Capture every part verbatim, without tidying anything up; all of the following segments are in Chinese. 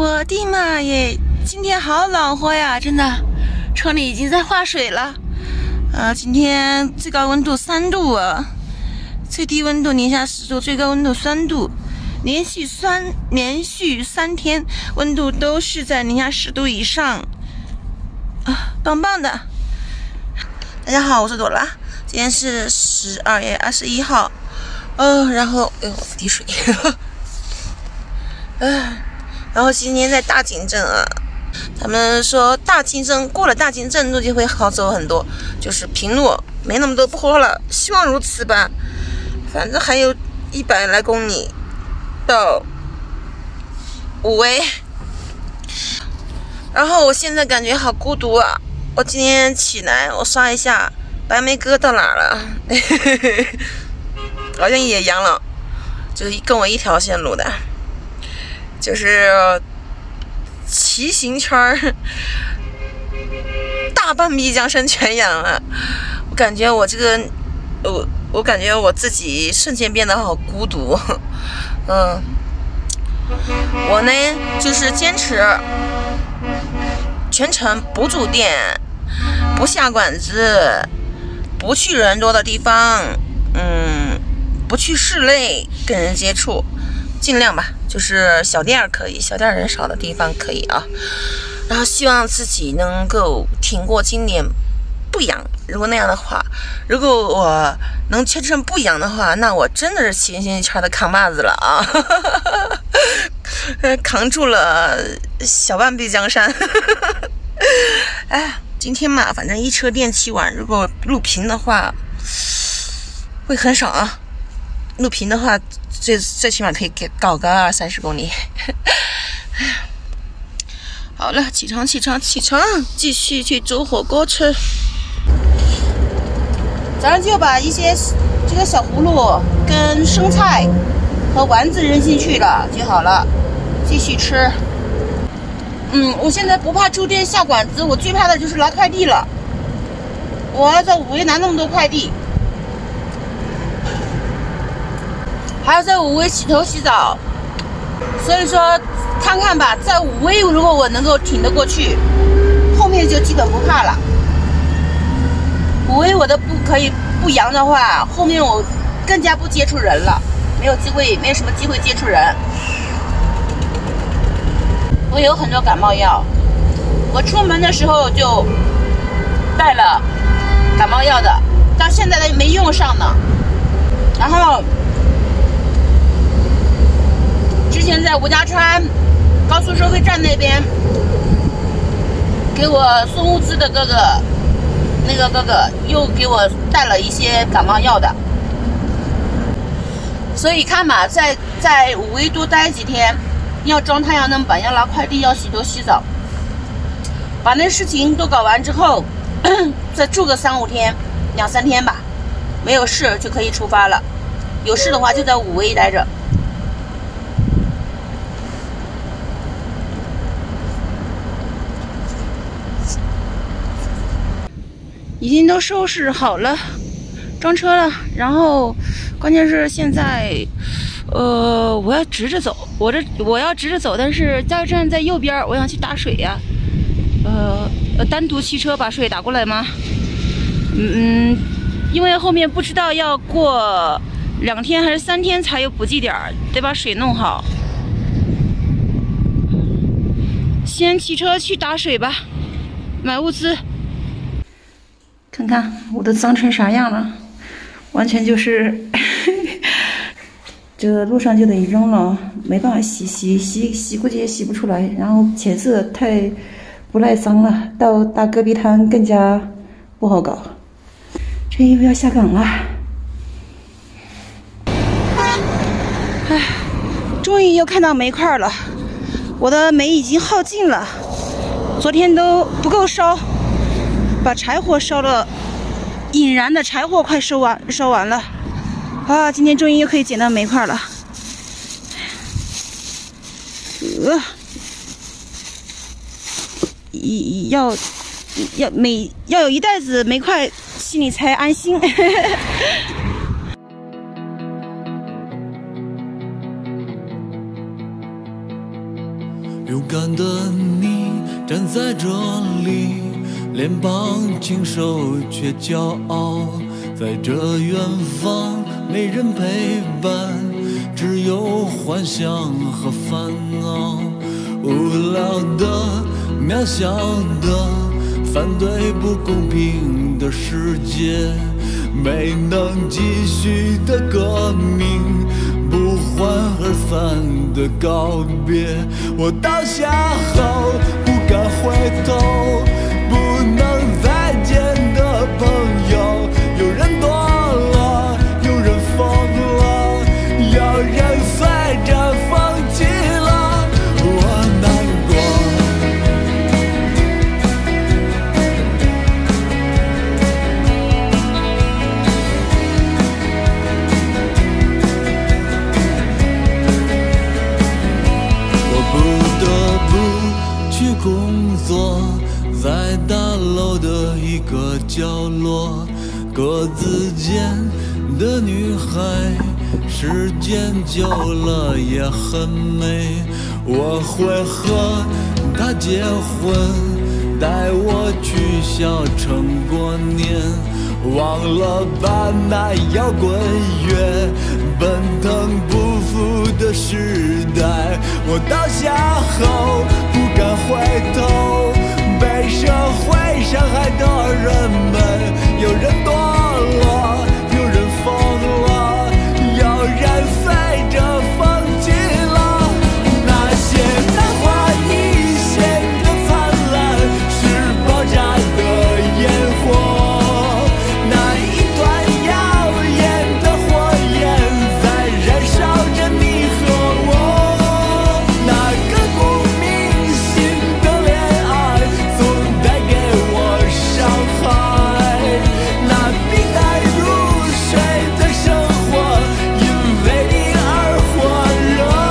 我的妈耶，今天好暖和呀，真的，车里已经在化水了。呃，今天最高温度三度啊，最低温度零下十度，最高温度三度，连续三连续三天温度都是在零下十度以上，啊，棒棒的！大家好，我是朵拉，今天是十二月二十一号，呃，然后哎呦滴水，呃，然后今天在大井镇啊。他们说大金镇过了大金镇路就会好走很多，就是平路没那么多坡了，希望如此吧。反正还有一百来公里到武威，然后我现在感觉好孤独啊。我今天起来我刷一下白眉哥到哪了，好像也阳了，就是跟我一条线路的，就是骑行圈大半壁江山全阳了。我感觉我这个我我感觉我自己瞬间变得好孤独。嗯，我呢就是坚持全程不住店，不下馆子，不去人多的地方，嗯，不去室内跟人接触，尽量吧，就是小店可以，小店人少的地方可以啊。然后希望自己能够挺过今年不阳。如果那样的话，如果我能全程不阳的话，那我真的是骑行圈的扛把子了啊！扛住了小半壁江山。哎，今天嘛，反正一车电骑完，如果路平的话，会很少啊。路平的话，最最起码可以给搞个二三十公里。好了，起床起床起床，继续去煮火锅吃。早上就把一些这个小葫芦跟生菜和丸子扔进去了就好了，继续吃。嗯，我现在不怕住店下馆子，我最怕的就是拿快递了。我要在武威拿那么多快递，还要在武威洗头洗澡，所以说看看吧，在武威如果我能够挺得过去，后面就基本不怕了。武威我的不可以不阳的话，后面我更加不接触人了，没有机会，没有什么机会接触人。我有很多感冒药，我出门的时候就带了感冒药的，到现在都没用上呢。然后之前在吴家川高速收费站那边给我送物资的哥哥，那个哥哥又给我带了一些感冒药的，所以看嘛，在在武威多待几天，要装太阳能板，要拿快递，要洗头洗澡，把那事情都搞完之后，再住个三五天两三天吧，没有事就可以出发了，有事的话就在武威待着。已经都收拾好了，装车了。然后，关键是现在，呃，我要直着走，我这我要直着走，但是加油站在右边，我想去打水呀。呃，单独骑车把水打过来吗？嗯，因为后面不知道要过两天还是三天才有补给点，得把水弄好。先骑车去打水吧，买物资。看看我都脏成啥样了，完全就是这个路上就得扔了，没办法洗，洗洗洗估计也洗不出来，然后浅色太不耐脏了，到大戈壁滩更加不好搞。这衣服要下岗了，哎，终于又看到煤块了，我的煤已经耗尽了，昨天都不够烧。把柴火烧了，引燃的柴火快烧完，烧完了，啊！今天终于又可以捡到煤块了。呃，一要要每要有一袋子煤块，心里才安心。 勇敢的你站在这里，脸庞清瘦却骄傲，在这远方没人陪伴，只有幻想和烦恼。无聊的渺小的反对不公平的世界，没能继续的革命，不欢而散的告别。我倒下后不敢回头，不能再见的朋友，有人多了，有人疯了，有人随着风起了，我难过。我不得不去工作，在大楼的一个角落，格子间的女孩，时间久了也很美。我会和她结婚，带我去小城过年，忘了吧那摇滚乐，奔腾不复的时代。我倒下后不敢回头，被社会伤害的人们，有人堕落，有人疯了，有人随着风起了。那些昙花一现的灿烂，是爆炸的烟火，那一团耀眼的火焰在燃烧着你和我。那刻骨铭心的恋爱总带给我伤害，那平淡如水的生活因为你而火热。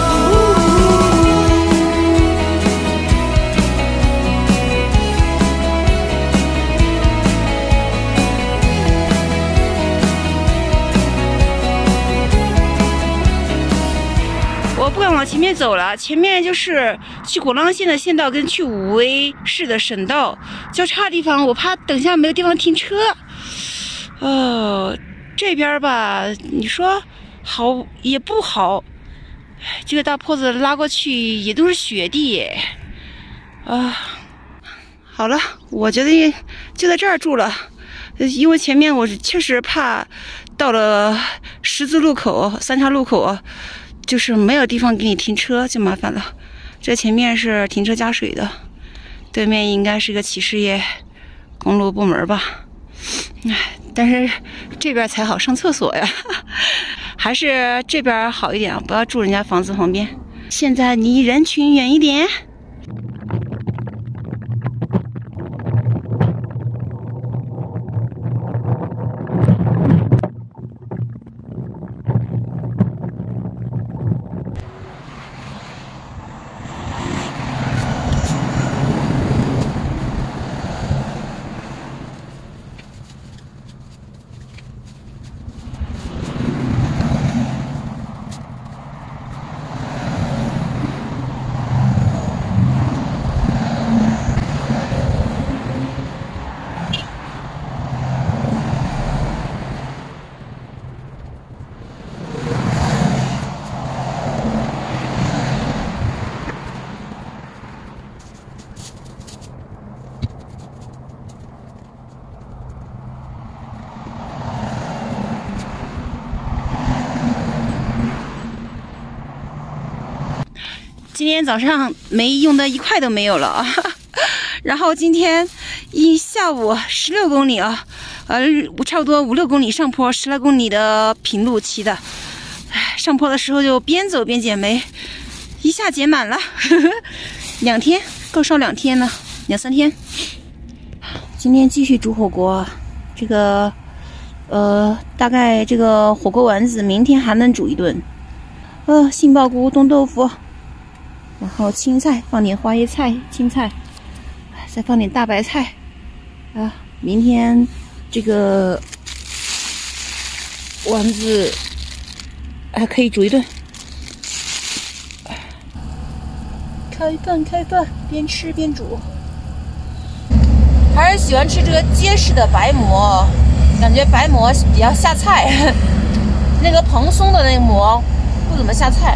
我不敢往前面走了，前面就是去果浪县的县道跟去武威市的省道交叉的地方，我怕等下没有地方停车。哦，这边吧，你说好也不好，这个大坡子拉过去也都是雪地。啊，好了，我决定就在这儿住了，因为前面我确实怕到了十字路口、三岔路口啊，就是没有地方给你停车，就麻烦了。这前面是停车加水的，对面应该是个企事业公路部门吧。唉，但是这边才好上厕所呀，还是这边好一点，不要住人家房子旁边。现在离人群远一点。今天早上没用的一块都没有了啊，然后今天一下午十六公里啊，呃，差不多五六公里上坡，十来公里的平路骑的，上坡的时候就边走边减肥，一下减满了，呵呵，两天够烧两天了，两三天。今天继续煮火锅，这个呃，大概这个火锅丸子明天还能煮一顿，呃，杏鲍菇冻豆腐。然后青菜放点花椰菜、青菜，再放点大白菜，啊，明天这个丸子还可以煮一顿。 开饭开饭，边吃边煮。还是喜欢吃这个结实的白馍，感觉白馍比较下菜，那个蓬松的那个馍不怎么下菜。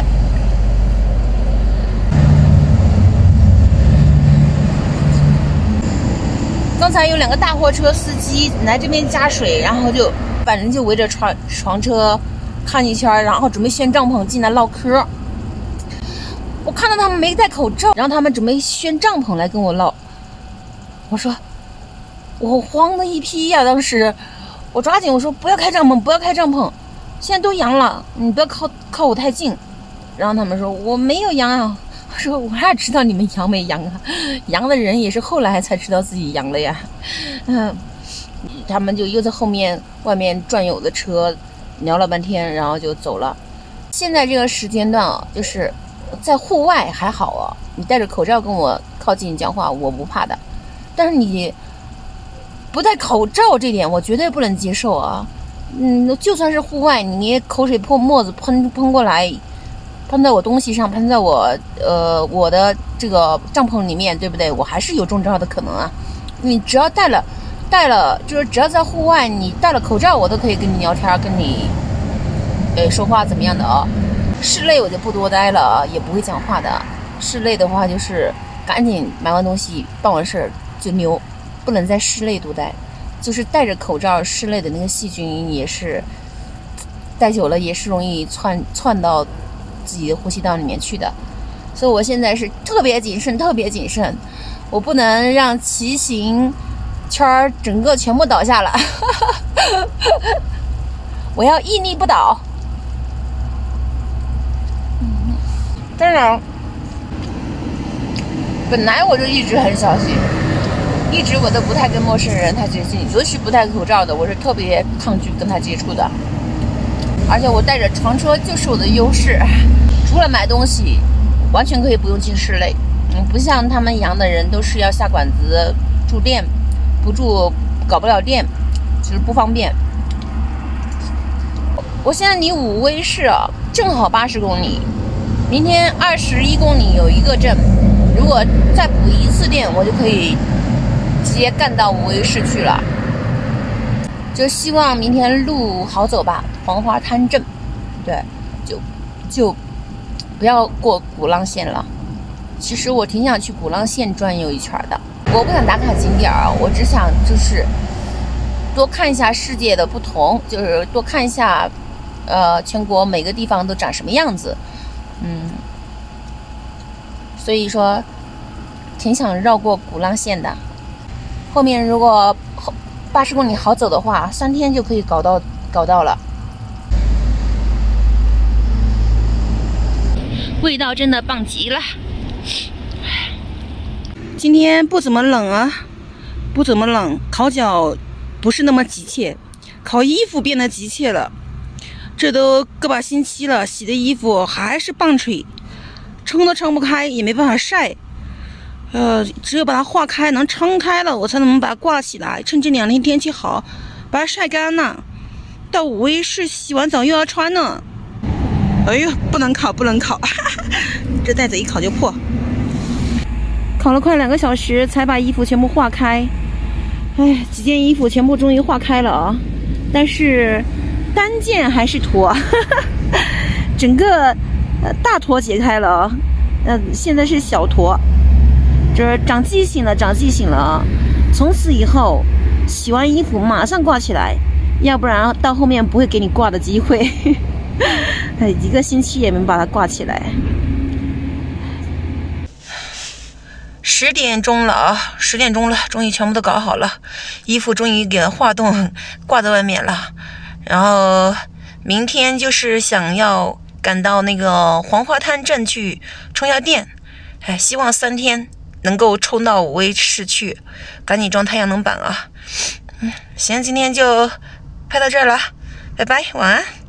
刚才有两个大货车司机来这边加水，然后就反正就围着床床车看一圈，然后准备掀帐篷进来唠嗑。我看到他们没戴口罩，然后他们准备掀帐篷来跟我唠。我说我慌的一批呀、啊！当时我抓紧我说不要开帐篷，不要开帐篷，现在都阳了，你不要靠靠我太近。然后他们说我没有阳啊。我说我哪知道你们阳没阳啊？阳的人也是后来才知道自己阳了呀。嗯，他们就又在后面外面转悠的车聊了半天，然后就走了。现在这个时间段啊，就是在户外还好啊，你戴着口罩跟我靠近讲话，我不怕的。但是你不戴口罩这点，我绝对不能接受啊。嗯，就算是户外，你口水泼沫子喷喷过来。喷在我东西上，喷在我呃我的这个帐篷里面，对不对？我还是有中招的可能啊。你只要戴了戴了，就是只要在户外，你戴了口罩，我都可以跟你聊天，跟你呃说话怎么样的啊。室内我就不多待了啊，也不会讲话的。室内的话就是赶紧买完东西办完事儿就溜，不能在室内多待。就是戴着口罩，室内的那个细菌也是戴久了也是容易窜窜到自己的呼吸道里面去的，所以我现在是特别谨慎，特别谨慎，我不能让骑行圈整个全部倒下了，我要屹立不倒。当然，本来我就一直很小心，一直我都不太跟陌生人太接近，尤其不戴口罩的，我是特别抗拒跟他接触的。而且我带着床车就是我的优势，除了买东西，完全可以不用进室内。嗯，不像他们阳的人都是要下馆子住店，不住搞不了店，就是不方便。我现在离武威市啊，正好八十公里，明天二十一公里有一个镇，如果再补一次店，我就可以直接干到武威市去了。就希望明天路好走吧，黄花滩镇，对，就就不要过鼓浪线了。其实我挺想去鼓浪线转悠一圈的，我不想打卡景点啊，我只想就是多看一下世界的不同，就是多看一下，呃，全国每个地方都长什么样子，嗯，所以说挺想绕过鼓浪线的。后面如果八十公里好走的话，三天就可以搞到搞到了。味道真的棒极了。今天不怎么冷啊，不怎么冷，烤脚不是那么急切，烤衣服变得急切了。这都个把星期了，洗的衣服还是棒槌，撑都撑不开，也没办法晒。呃，只有把它化开，能撑开了，我才能把它挂起来。趁这两天天气好，把它晒干了。到武威市洗完澡又要穿呢。哎呦，不能烤，不能烤！这袋子一烤就破。烤了快两个小时，才把衣服全部化开。哎，几件衣服全部终于化开了啊！但是单件还是坨，整个呃大坨解开了啊。呃，现在是小坨。这长记性了，长记性了啊！从此以后，洗完衣服马上挂起来，要不然到后面不会给你挂的机会。一个星期也没把它挂起来。十点钟了啊，十点钟了，终于全部都搞好了，衣服终于给它化冻，挂在外面了。然后明天就是想要赶到那个黄花滩镇去充下电，哎，希望三天能够冲到武威市去，赶紧装太阳能板啊！嗯，行，今天就拍到这儿了，拜拜，晚安。